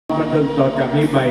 บันเทิงต่อจากนี้ไป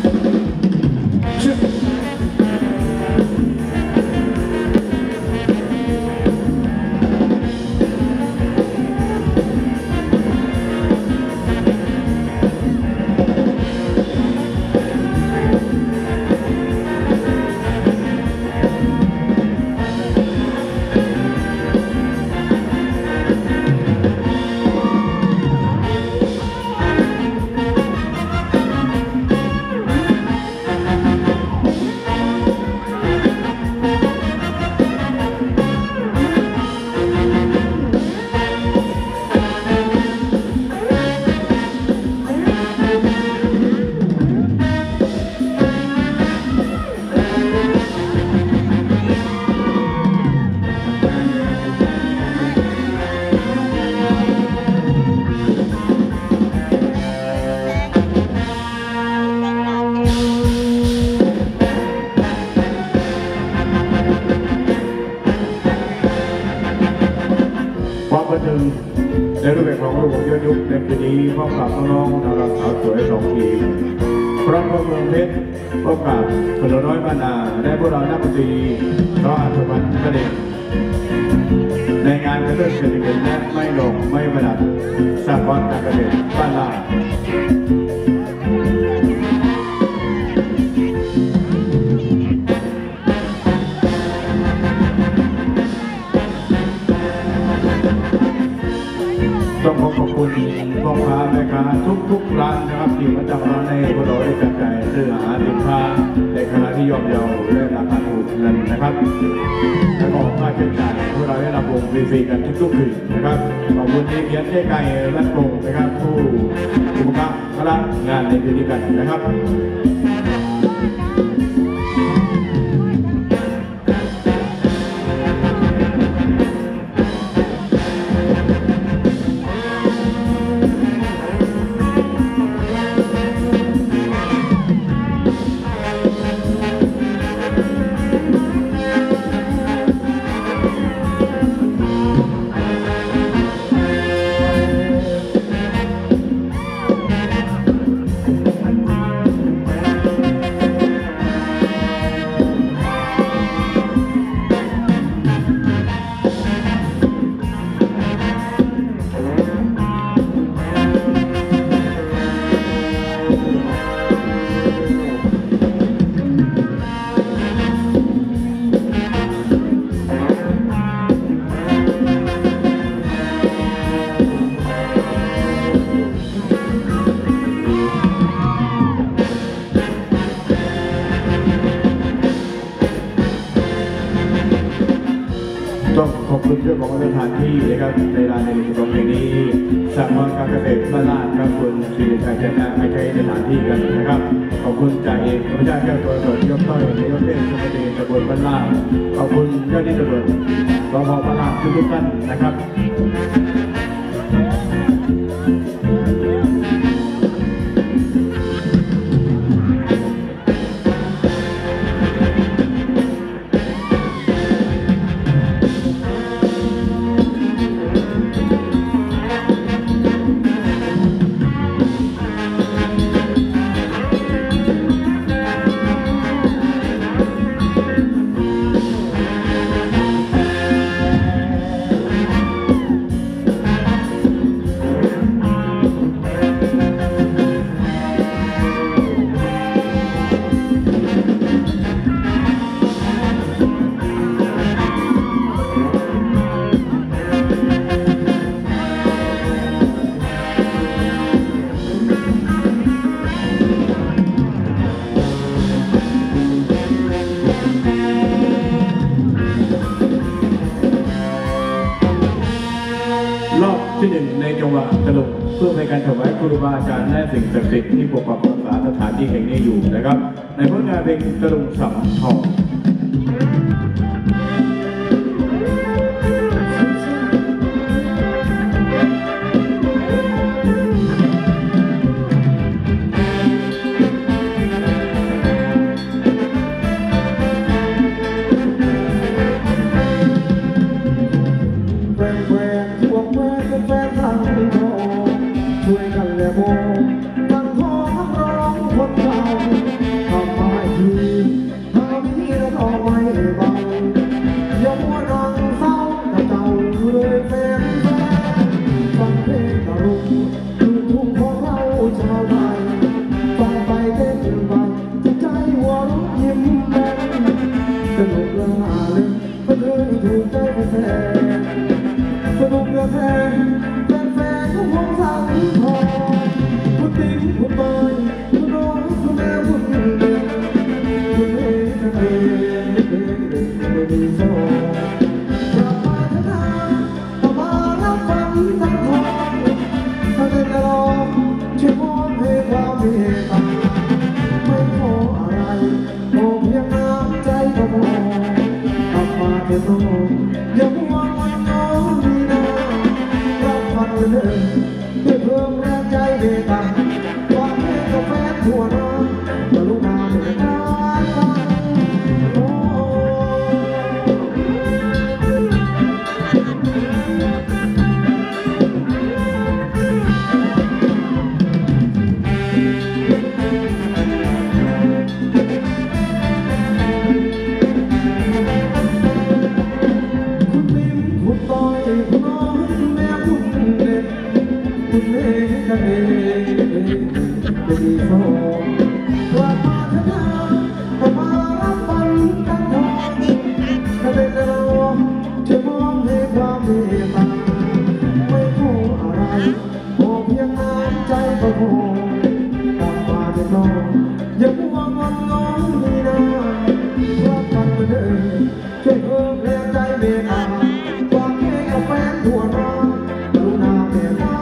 ความบันเทิงในรูปแบบของลูกย้อนยุคในปีนี้พบกับน้องๆดาราสาวสวย2 ทีมพร้อมกับเมืองเพชรพบกับพลน้อยบ้านนาและพวกเรานักดนตรีเพราะอาชวันกระเด็นในงานกระเดื่องเศรษฐกิจและไม่หลงไม่ประดับสร้างความการกระเด็นบ้านลาต้องขอบคุณพ่อค้าแม่ค้าทุกร้านนะครับที่มาจับร้านในพวกเราได้จับใจซื้อหาสินค้าในขณะที่ย่อมเยาและราคาถูกนั่นนะครับและก็ค่าใช้จ่ายพวกเราได้รับวงฟรีๆกันทุกคืนนะครับขอบคุณที่เขียนไก่และโปร่งนะครับผู้อุปการะรับงานในคืนนี้กันนะครับต้องขอบคุณเรื่องของสถานที่นะครับในร้านในตรงนี้สหกรณ์การเกษตรบ้านลาดครับคุณศิริชัยเจริญไม่ใช้สถานที่กันนะครับขอบคุณจ่าเอกพระเจ้าแก้วตัวสดยกต้อยนายกเทศมนตรีตำบลบ้านลาดขอบคุณเจ้าหน้าที่ตำรวจรปภบ้านลาดทุกท่านนะครับรอบที่ 1ในจังหวะตลกเพื่อในการถวายครูบาอาจารย์และสิ่งศักดิ์สิทธิ์ที่ปกปักรักษาสถานที่แห่งนี้อยู่นะครับในผลงานเพลงตะลุงสับทองช่วยกันแลโบฟังทองไปฟังไปเต้นไปจิตใจหัวเราะยิ้มแย้มสนุกละหาเลยก็เลยถูกใจแฟนสนุกละแฟนแฟนก็คงสั่งพอคุณติ๊กคุณบอยคุณน้องคุณแม่คุณเด็กคุณเอ๋คุณเอ๋ดีโซ่กลับมาเถอะนะกลับมารับฟังสังทองถ้าเดินรอช่วยมองให้ความเมตตาไม่ขออะไรขอเพียงน้ำใจก็พอกลับมาเถอะน้องอย่ามัวมันน้องดีนะรับฟังเลยด้วยเพิ่มแรงใจเมตตาความเมตตาแฟนทั่วน้องกรุณาเถิดนะคุณเอ๋กันเองจะดีโซ่กลับมาเถอะนะกลับมารับฟังกันทองถ้าเป็นเราจะมองให้ความเมตตาไม่ขออะไรขอเพียงน้ำใจก็พอกลับมาเถอะน้องอย่ามัวงอนงอนนี่นะรับฟังกันเถอะช่วยเพิ่มแรงใจเมตตาความเมตตาแฟนทั่วน้องกรุณาเมตตา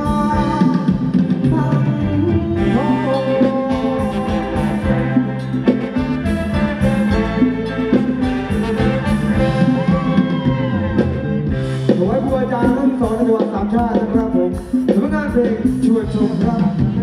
ขอให้ครูอาจารย์ทั้งสองในจังหวัดสามชาตินะครับผมสำนักงานเพลงช่วยชมครับ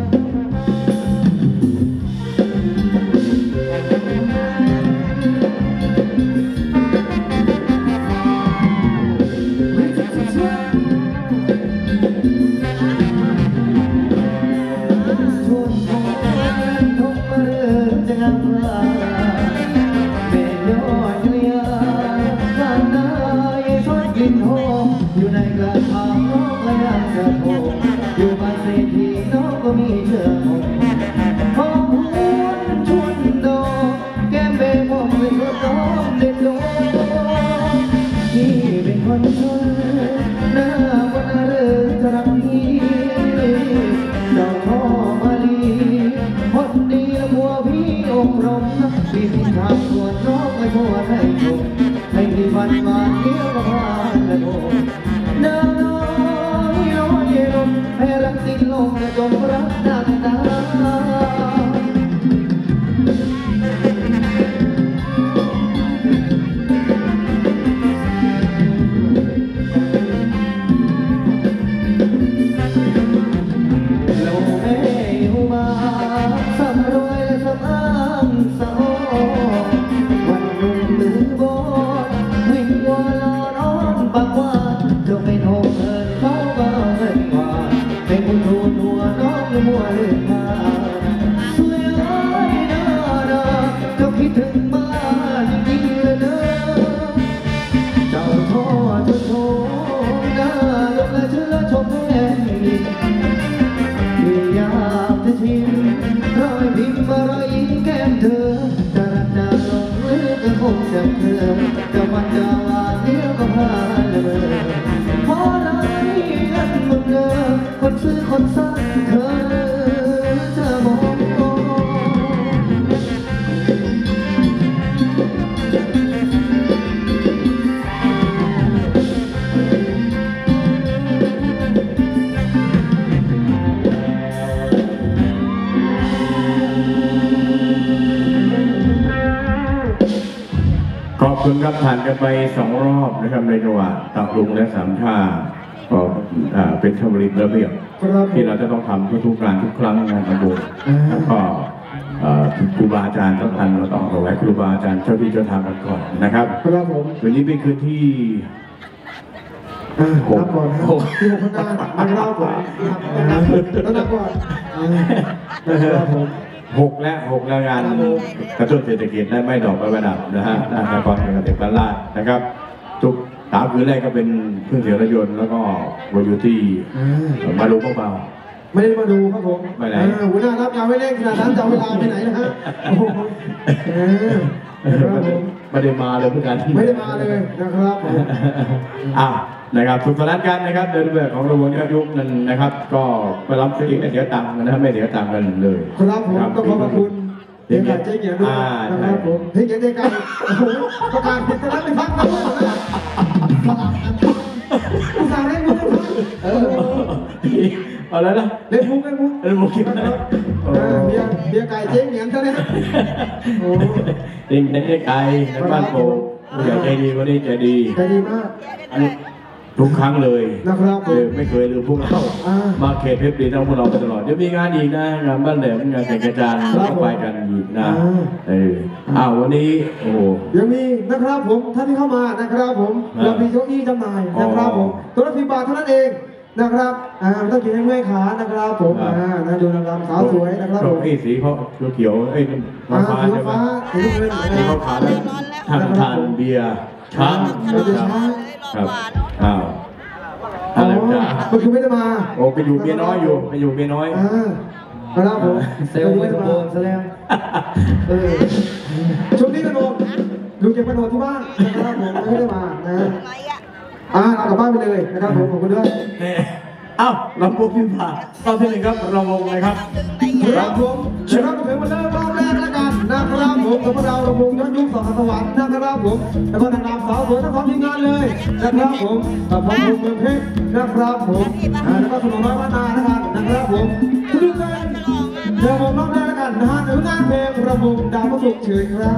อยู่ในกระถางนกและยังกระโปงอยู่บ้านเศรษฐีน้องก็มีเชือกหงหอมหวนชวนดอกแก้มเบมองไปทั่วน้องเด็ดโลที่เป็นคนชนหน้าวันเรือกระพีเจ้าพ่อมาลีคนดีบัวพี่องค์รมที่พิธามส่วนน้องไม่พอให้ชมให้มีวันมาเที่ยวผ่านและโบน้ำน้อยน้อยลมให้รักสิ้นลมและจมรักนานนานโลเมอุมาสำรวยและสำอ้างสะโอวันรุ่งตื่นบนวิ่งวัวลอนอ้อนปากว่าเจ้าไม่โทษเงินเขาก็เงินกว่าให้คุณทูลหัวน้องมัวเลือดมาสวยเอ้ยน่ารักเจ้าคิดถึงบ้านจริงๆเลยเนอะเจ้าพ่อเจ้าโชว์หน้าลงและเชื่อชมแผ่นดินที่อยากจะชิมรอยพิมพ์อะไรแก้มเธอจะรักจะลงหรือจะคงจะเธอจะมันจะหวานเดียวก็พาละเมอพอไหนกันมึงเนอคนซื้อคนสั่งเธอจะมองขอบคุณครับผ่านกันไป2 รอบนะครับในจังหวัดตากลุงและสามชาก็เป็นธรรมเนียมระเบียบที่เราจะต้องทำทุกๆการทุกครั้งงานตำบลแล้วก็ครูบาอาจารย์สำคัญเราต้องเอาไว้ครูบาอาจารย์เจ้าที่เจ้าทางกันก่อนนะครับครับผมคืนนี้เป็นคืนที่นับก่อนนะที่6 พฤษภาคมเล่าก่อนแล้วนับก่อนครับผม 6 แล้วงานกระตุ้นเศรษฐกิจได้ไม่ดอกไม่ดับนะฮะนครเป็นเด็กบ้านลาดนะครับทุก3 คืนแรกก็เป็นเครื่องเสียงรถยนต์แล้วก็โรยูตี้มาดูเบาๆไม่ได้มาดูครับผมไปไหนหัวหน้ารับงานไม่เร่งขนาดนั้นจะเอาเวลาไปไหนนะฮะโอ้โหนะครับผมไม่ได้มาเลยเพื่อนกันไม่ได้มาเลยนะครับผมนะครับสุขสนานกันนะครับเดินแบบของระบบยอดยุคนั้นนะครับ ก็ไปรับฟรีไม่เสียตังค์นะครับไม่เสียตังค์กันเลยครับผมต้องขอบคุณเจ๊ไก่เจ๊เกียรติด้วยนะครับผมเจ๊เกียรติเจ๊ไก่โอ้โหประกาศผิดกันแล้วไม่พักกันด้วยนะอุตส่าห์เล่นมุกกันเอาแล้วนะเล่นมุกเล่นมุกเล่นมุกคิดนะเบียร์ไก่เจ๊เหมียนซะเนี่ยโอ้จริงในไกลในบ้านโป่งอยากใจดีวันนี้ใจดีใจดีมากทุกครั้งเลยนะครับผมไม่เคยลืมพวกเรามาเขตเพชรดีเราพวกเราไปตลอดเดี๋ยวมีงานอีกนะงานบ้านแหลมงานแข่งกระจานเราไปกันอีกนะวันนี้โอ้ยังมีนะครับผมท่านที่เข้ามานะครับผมเรามีเก้าอี้จำหน่ายนะครับผมตัวละ10 บาทเท่านั้นเองนะครับต้องกินให้เมื่อยขานะครับผมนะดูนะครับสาวสวยนะครับผมสีเขาเขียวเอ้ยฟ้าใช่ไหมสีเงินที่เขาขายแล้วทานเบียร์ช้างครับอะไรจ้าก็คือไม่ได้มาโอ้ไปอยู่เมียน้อยอยู่ไปอยู่เมียน้อยครับผมเซลล์ไม่ตะโกนแสดงช่วงนี้ก็โดนดูเก็บกระโดดที่บ้านนะครับผมไม่ได้มานะเรากลับบ้านไปเลยนะครับผมขอบคุณด้วยเราพบพิมพ์ผ่ารอบที่หนึ่งครับเราวงเลยครับครับผมเชิญครับถึงมาเริ่มรอบแรกแล้วกันนะครับผมกับเราวงย้อนยุคสองสวรรค์นะครับผมแล้วก็นางงามสาวสวยทั้งสองทีมงานเลยนะครับผมกับพ่อผมเมืองเพชรนะครับผมแล้วก็สมองน้อยบ้านนานะครับผมทุกท่านเดี๋ยวผมรอบแรกแล้วกันนะฮะหรืองานเพลงระบบดาวพระศุกร์เชิญครับ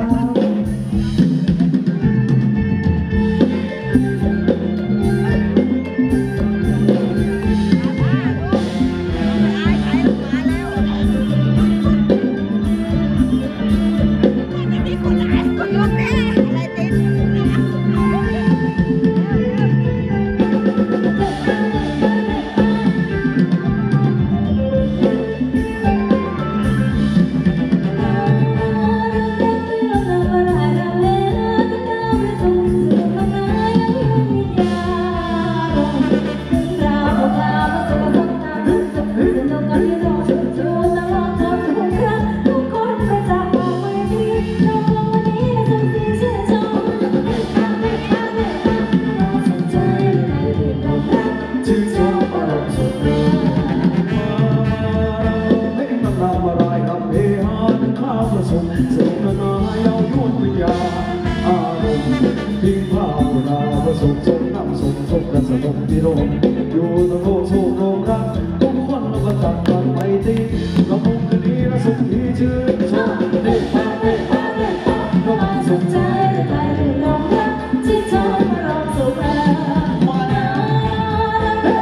สุขสมน้ำสมสุขกันสนุกที่โลกอยู่ตรงโลกโชคโลกรักทุกคนเราก็จัดกันไม่ตีเราคงจะดีและสุขที่ชื่นชมเด็กพาเด็กพาเด็กพาเรามาสุขใจไปด้วยลมรักที่ทำให้เราสุขมาแล้ว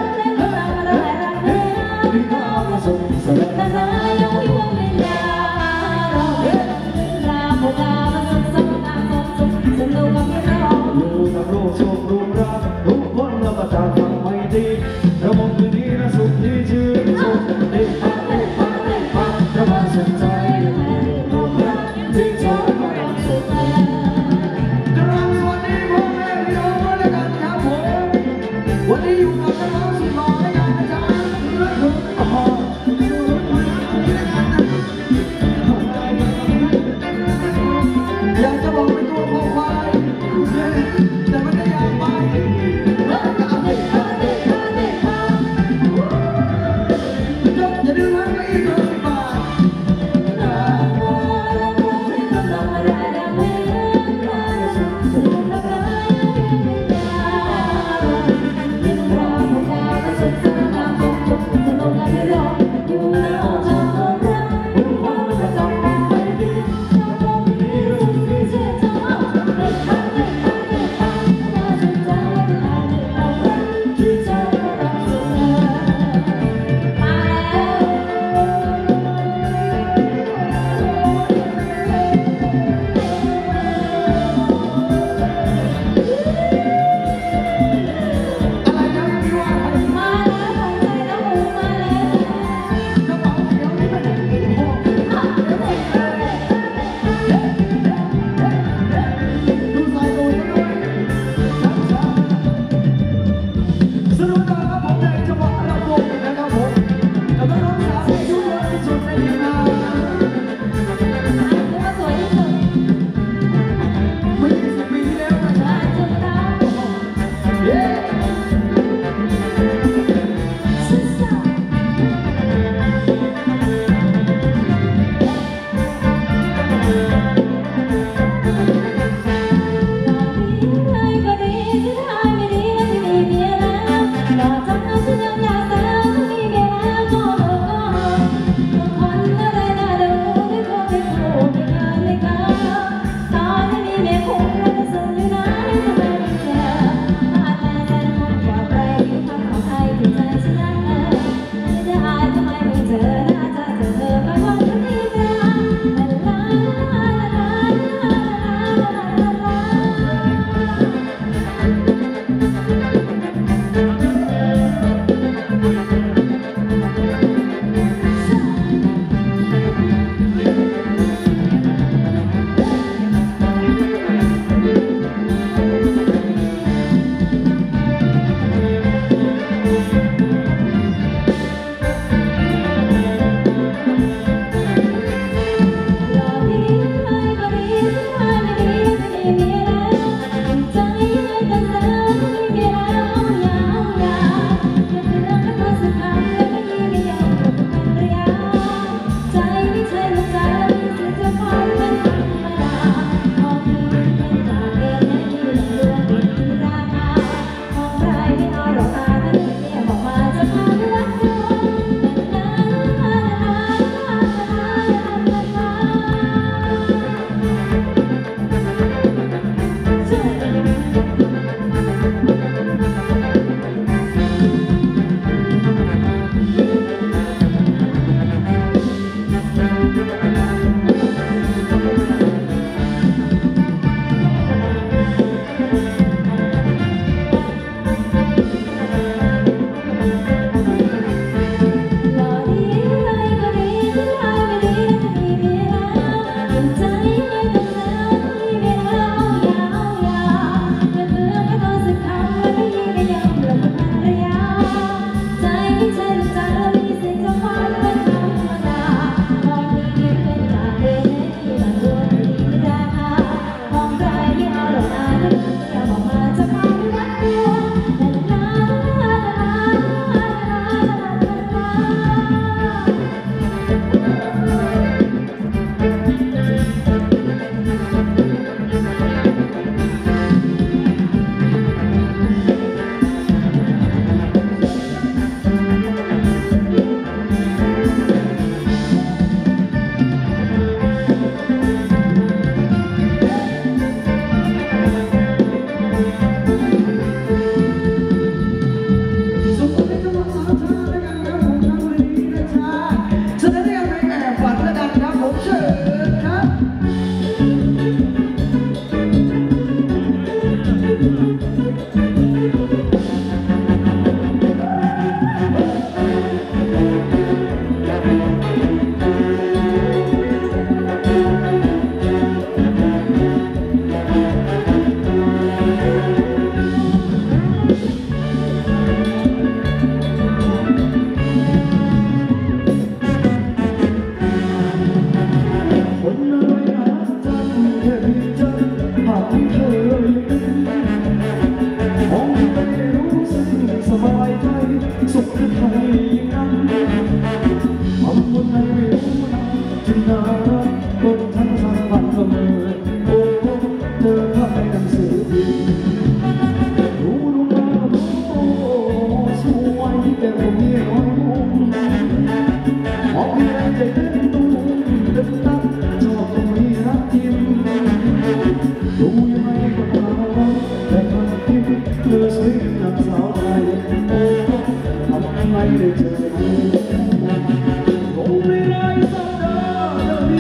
ที่ข้ามาสุขสนุกนานายังไม่วงเวลาเราลาโมกามาสุขสนุกน้ำสมสุขสนุกกับเราอยู่ตรงโลกโชคโลกรักทุกคนเราก็จัดกันไม่ตีเราคงจะดีและสุขที่ชื่นชมเด็กพาเด็กพาเด็กพาเรามาสุขใจไปด้วยลมรักที่ทำให้เราสุขสวัสดีพ่อแม่พี่น้องด้วยกันครับผมวันนี้อยู่กับน้องสุดหล่อและกันอาจารย์รักถึงอยากจะบอกเป็นตัวของควายแต่มันไม่อยากไปอย่าดื้อนะไม่อีก10 บาท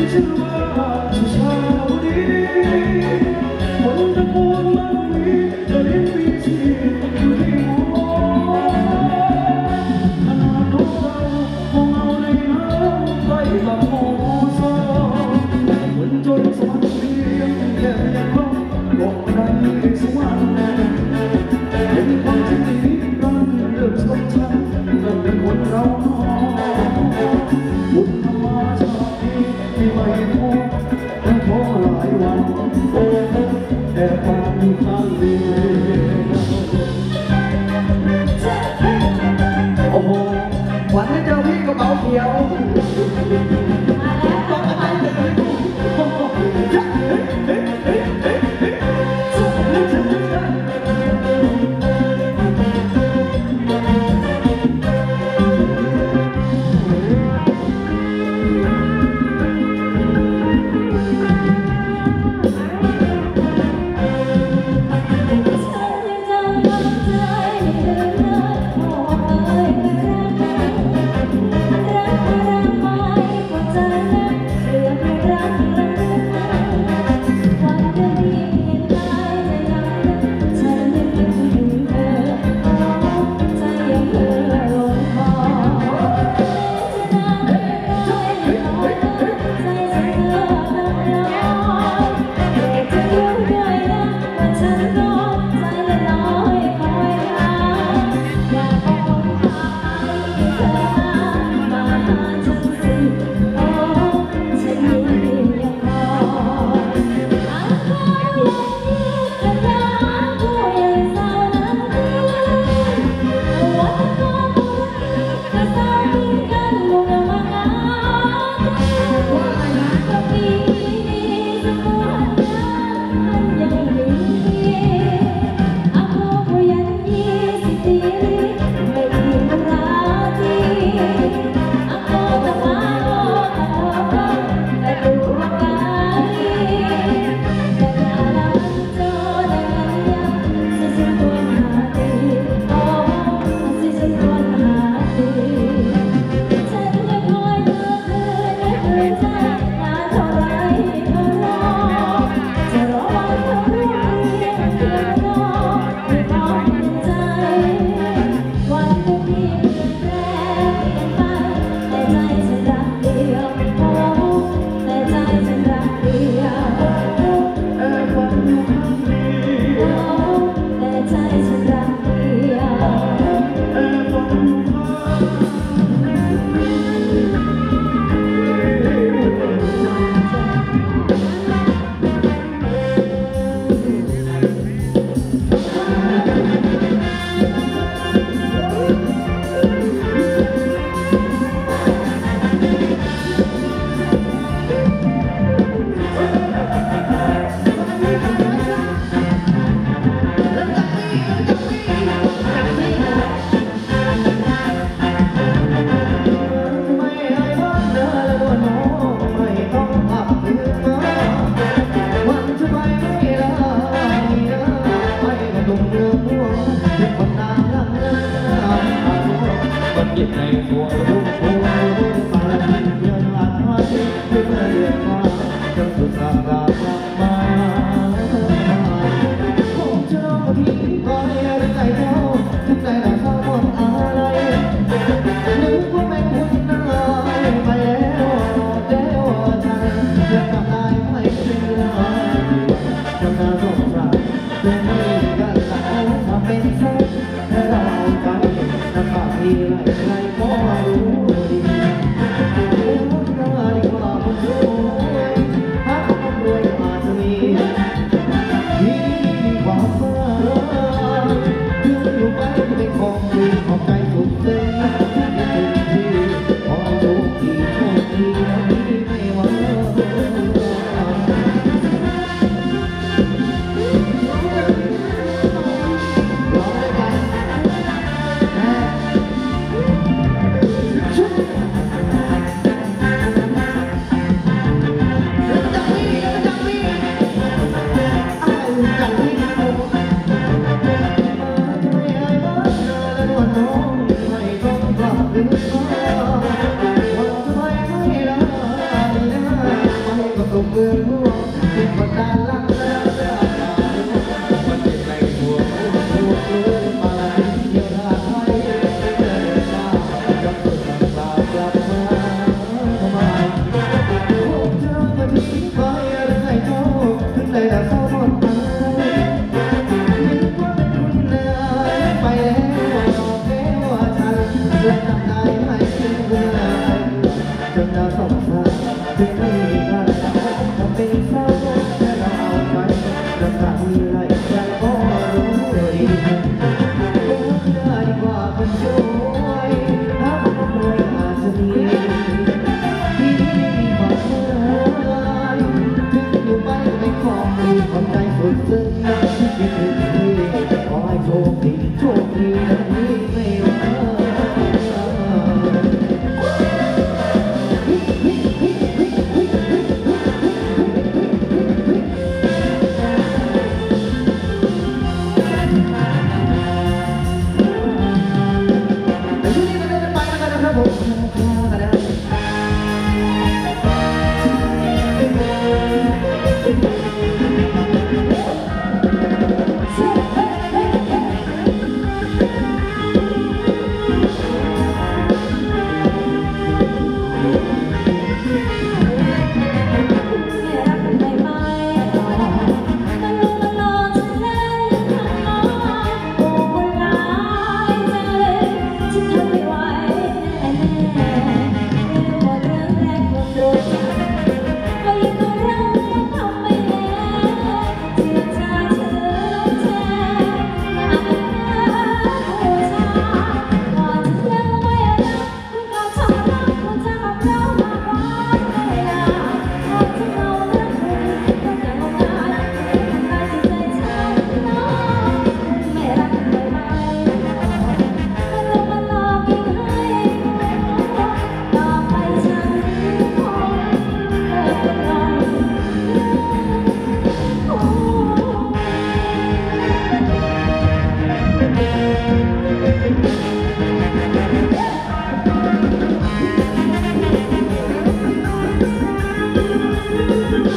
ฉันว่าชาวดีคนตะโกนมันมีจะเรียนวิธีอยู่ที่หัวขนาดนกเราคงเอาในน้ำใต้ลำโพงโซ่เหมือนจนสวรรค์เพียงแค่ยังร้องบอกใครสวรรค์เห็นความจริงนี้กันเรื่องสำคัญก็เป็นคนเราเนาะบุญธรรมชาติที่ไม่พอแต่พอหลายวันโอ้แอบฟังอยู่ข้างเดียวโอ้โหวันนี้เจอพี่กระเป๋าเขียวต้องอะไรเลยโอ้โห Hãy subscribe cho kênh Ghiền Mì Gõ để không bỏ lỡ